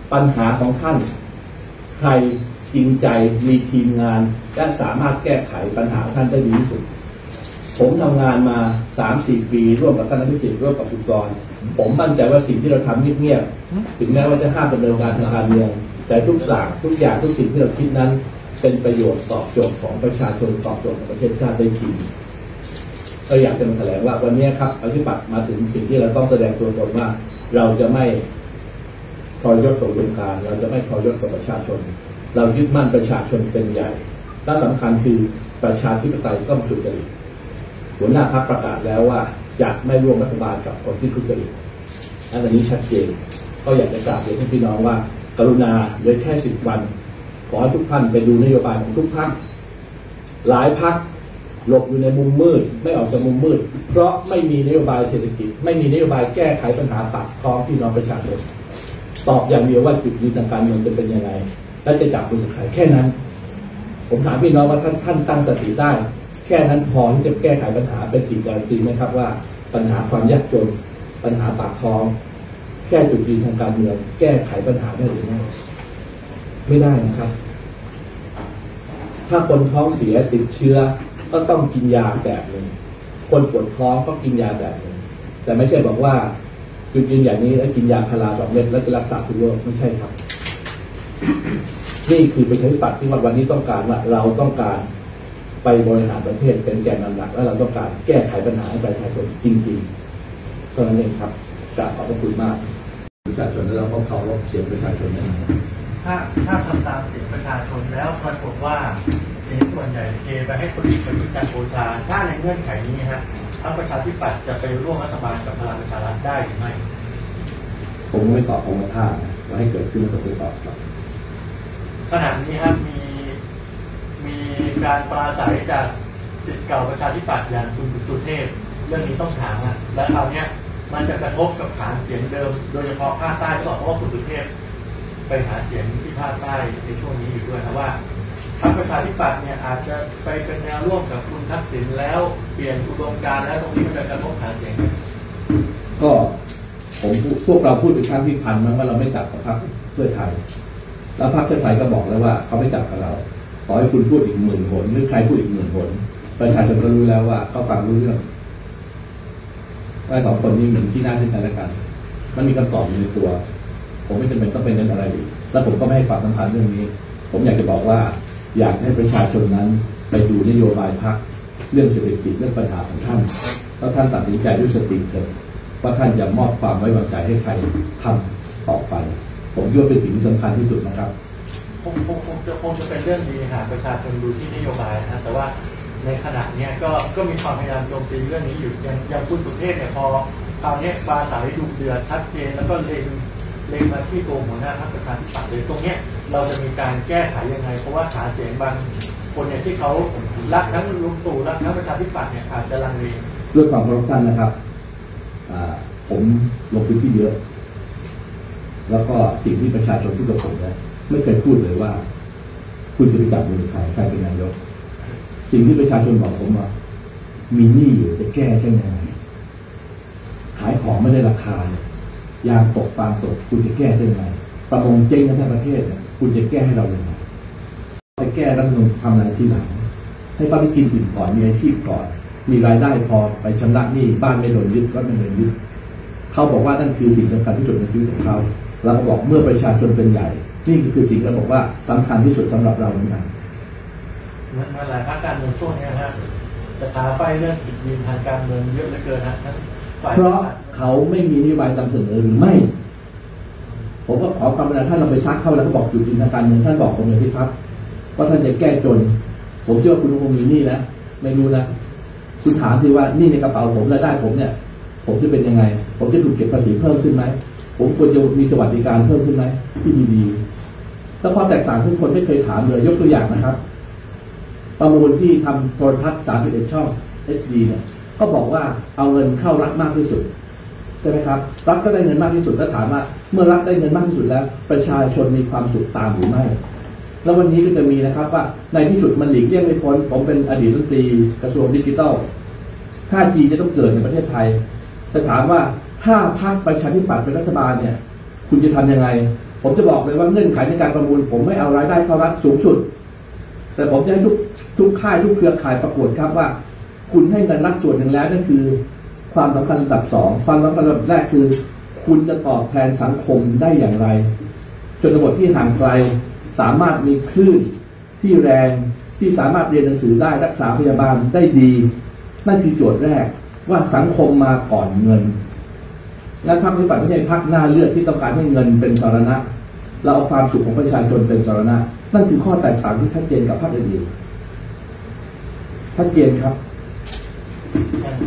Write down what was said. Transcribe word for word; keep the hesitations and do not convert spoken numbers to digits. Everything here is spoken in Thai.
ปัญหาของท่านใครจริงใจมีทีมงานและสามารถแก้ไขปัญหาท่านได้ดีที่สุดผมทำงานมา สามสี่ ปีร่วมกับท่านอภิสิทธิ์ร่วมกับคุณกรณ์ผมมั่นใจว่าสิ่งที่เราทำเงียบๆถึงแม้ว่าจะห้ามดำเนินการทางการเมืองแต่ทุกอย่างทุกอย่างทุกสิ่งที่เราคิดนั้นเป็นประโยชน์ตอบโจทย์ของประชาชนตอบโจทย์ของประเทศชาติได้จริงก็อยากจะมาแถลงว่าวันนี้ครับอธิปัตย์มาถึงสิ่งที่เราต้องแสดงตัวตนว่าเราจะไม่ทรยศต่ออุดมการณ์เราจะไม่ทรยศต่อประชาชนเรายึดมั่นประชาชนเป็นใหญ่และสำคัญคือประชาธิปไตยต้องสุจริตหัวหน้าพรรคประกาศแล้วว่าจะไม่ร่วมรัฐบาลกับคนที่ทุจริตอันนี้ชัดเจนก็อยากจะกราบเรียนพี่น้องว่ากรุณาเหลือแค่สิบวันขอให้ทุกท่านไปดูนโยบายของทุกพรรคหลายพรรคหลบอยู่ในมุมมืดไม่ออกจากมุมมืดเพราะไม่มีนโยบายเศรษฐกิจไม่มีนโยบายแก้ไขปัญหาปากท้องพี่น้องประชาชนตอบอย่างเดียวว่าจุดยืนทางการเมืองจะเป็นยังไงและจะจับมือกับใครแค่นั้นผมถามพี่น้องว่าท่านท่านตั้งสติได้แค่นั้นพอที่จะแก้ไขปัญหาเป็นสิ่งการันตีไหมครับว่าปัญหาความยากจนปัญหาปากท้องแค่จุดยืนทางการเมืองแก้ไขปัญหาได้หรือไม่ไม่ได้นะครับถ้าคนท้องเสียติดเชื้อก็ต้องกินยาแบบหนึ่งคนปวดท้องก็กินยาแบบหนึ่งแต่ไม่ใช่บอกว่าจุดยืนอย่างนี้แล้วกินยาพาราสองเม็ดแล้วจะรักษาทุกโรคไม่ใช่ครับนี่คือประชาธิปัตย์ที่วันนี้ต้องการว่าเราต้องการไปบริหารประเทศเป็นแกนนำหลักและเราต้องการแก้ไขปัญหาให้ประชาชนจริงๆก็นั่นเองครับกราบขอบพระคุณมากประชาชนแล้วเราก็เคารพเสียงประชาชนนะครับถ้าถ้าทำตามเสียงประชาชนแล้วปรากฏว่าเสียงส่วนใหญ่เทไปให้คนอื่นเป็นการโฆษณาถ้าในเงื่อนไขนี้ฮะพรรคประชาธิปัตย์จะไปร่วมรัฐบาลกับพลังประชารัฐได้หรือไม่ผมไม่ตอบคำว่าถ้าว่าให้เกิดขึ้นก็ไม่ตอบครับขณะนี้ครับมีมีการปราศัยจากศิษย์เก่าประชาธิปัตย์อย่างคุณสุเทพเรื่องนี้ต้องถามอ่ะและคราวนี้มันจะกระทบกับฐานเสียงเดิมโดยเฉพาะภาคใต้ก็เพราะว่าคุณสุเทพไปหาเสียงที่ภาคใต้ในช่วงนี้อยู่ด้วยนะว่าพรรคประชาธิปัตย์เนี่ยอาจจะไปเป็นแนวร่วมกับคุณทักษิณแล้วเปลี่ยนอุดมการณ์แล้วตรงนี้มันจะกระทบฐานเสียงก็ผมพวกเราพูดเป็นครั้งที่พันมั้งว่าเราไม่จับกับพรรคเพื่อไทยแล้วพรรคเพื่อไทยก็บอกแล้วว่าเขาไม่จับกับเราขอให้คุณพูดอีกหมื่นหนหรือใครพูดอีกหมื่นหนประชาชนก็รู้แล้วว่าเขาฟังรู้เรื่องว่าสองคนนี้เหมือนที่น่าทึ่งกันและกันมันมีคำตอบอยู่ในตัวผมไม่จำเป็นต้องไปเน้นอะไรอีกและผมก็ไม่ให้ความสำคัญเรื่องนี้ผมอยากจะบอกว่าอยากให้ประชาชนนั้นไปดูนโยบายพรรคเรื่องเศรษฐกิจเรื่องปัญหาของท่านแล้วท่านตัดสินใจด้วยสติเถิดว่าท่านจะมอบความไว้วางใจให้ใครทำต่อไปผมคิดว่าเป็นสิ่งที่สำคัญที่สุดนะครับคงคงคงจะคงจะเป็นเรื่องดีหากประชาชนดูที่นโยบายนะแต่ว่าในขณะนี้ก็ก็มีความพยายามโจมตีเรื่องนี้อยู่อย่างอย่างคุณสุเทพเนี่ยพอคราวนี้ปราศัยดุเดือดชัดเจนแล้วก็เล็งเล็งมาที่ตัวหัวหน้าพรรคประชาธิปัตย์เลยตรงนี้เราจะมีการแก้ไขยังไงเพราะว่าหาเสียงบางคนเนี่ยที่เขารักทั้งลุงตู่รักทั้งประชาธิปัตย์เนี่ยอาจจะลังเลด้วยความเคารพท่านนะครับผมลงพื้นที่เยอะแล้วก็สิ่งที่ประชาชนพูดกับผมนะไม่เคยพูดเลยว่าคุณจะไปจับมือใครใครเป็นนายกสิ่งที่ประชาชนบอกผมว่ามีหนี้อยู่จะแก้ใช่ไหมขายของไม่ได้ราคายางตกปาล์มตกคุณจะแก้ได้ไหมประมงเจ๊งทั้งประเทศคุณจะแก้ให้เราอย่างไรไปแก้รัฐธรรมนูญทำอะไรที่หลังให้ป้าไปกินอิ่มก่อนมีอาชีพก่อนมีรายได้พอไปชำระหนี้บ้านไม่โดนยึดรถไม่โดนยึดเขาบอกว่านั่นคือสิ่งสำคัญที่สุดในชีวิตของเขาเราก็บอกเมื่อประชาชนเป็นใหญ่นี่คือสิ่งที่เราบอกว่าสำคัญที่สุดสำหรับเราเหมือนกันมันหลายภาคการเมืองช่วงนี้นะจะท้าไฟเรื่องจุดยืนทางการเมืองเยอะเหลือเกินนะเพราะเขาไม่มีนโยบายนำเสนอหรือไม่ผมก็ขอความกรุณาท่านเราไปซักเข้าแล้วก็บอกจุดยืนทางการเมืองท่านบอกผมเลยที่ครับว่าท่านจะแก้จนผมเชื่อว่าคุณคงมีนี่นะไม่รู้นะคุณถามสิว่านี่ในกระเป๋าผมรายได้ผมเนี่ยผมจะเป็นยังไงผมจะถูกเก็บภาษีเพิ่มขึ้นไหมผมควรจะมีสวัสดิการเพิ่มขึ้นไหมที่ดีๆแล้วข้อแตกต่างทุกคนไม่เคยถามเลยยกตัวอย่างนะครับประมูลที่ทำโทรทัศน์สามสิบเอ็ดช่อง เอช ดี เนี่ยก็บอกว่าเอาเงินเข้ารัฐมากที่สุดใช่ไหมครับรัฐก็ได้เงินมากที่สุดแล้วถามว่าเมื่อรัฐได้เงินมากที่สุดแล้วประชาชนมีความสุขตามหรือไม่แล้ววันนี้ก็จะมีนะครับว่าในที่สุดมันหลีกเลี่ยงไม่พ้นผมเป็นอดีตรัฐมนตรีกระทรวงดิจิทัล ห้าจี จะต้องเกิดในประเทศไทยแต่ถามว่าถ้าพรรคประชาธิปัตย์เป็นรัฐบาลเนี่ยคุณจะทำยังไงผมจะบอกเลยว่าเงื่อนไขในการประมูลผมไม่เอารายได้เข้ารัฐสูงสุดแต่ผมจะให้ทุกทุกค่ายทุกเครือข่ายประกวดครับว่าคุณให้เงินรัฐส่วนหนึ่งแล้วนั่นคือความสำคัญระดับสองความสำคัญระดับแรกคือคุณจะตอบแทนสังคมได้อย่างไรชนบทที่ห่างไกลสามารถมีคลื่นที่แรงที่สามารถเรียนหนังสือได้รักษาพยาบาลได้ดีนั่นคือโจทย์แรกว่าสังคมมาก่อนเงินและพรรคประชาธิปัตย์ไม่ใช่พรรคหน้าเลือดที่ต้องการให้เงินเป็นสาระเราเอาความสุขของประชาชนเป็นสาระนั่นคือข้อแตกต่างที่ชัดเจนกับพรรคอื่นๆชัดเจนครับ